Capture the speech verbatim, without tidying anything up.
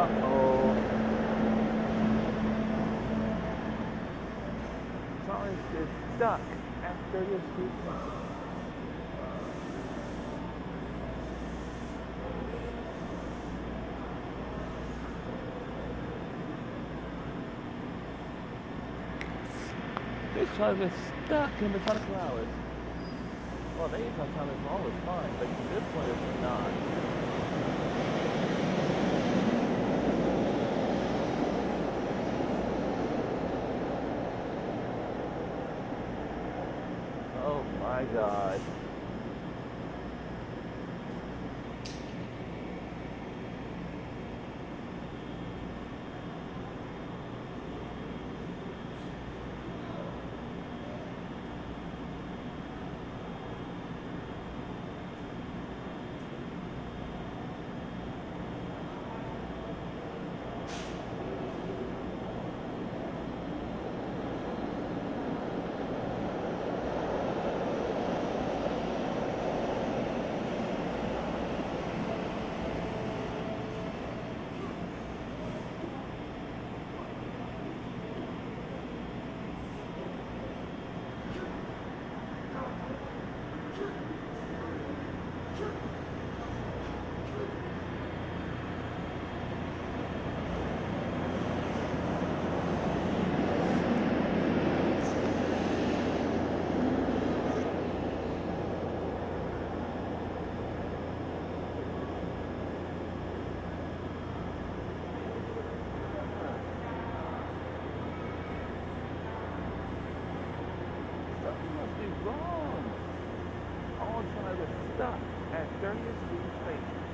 Uh-oh. Thomas is stuck at thirtieth Street. This child is stuck in the twenty-four hours. Well, the eight-hour time is always fine, but this one is not. Oh my God. Something must be wrong. All child is stuck at thirtieth Street Station.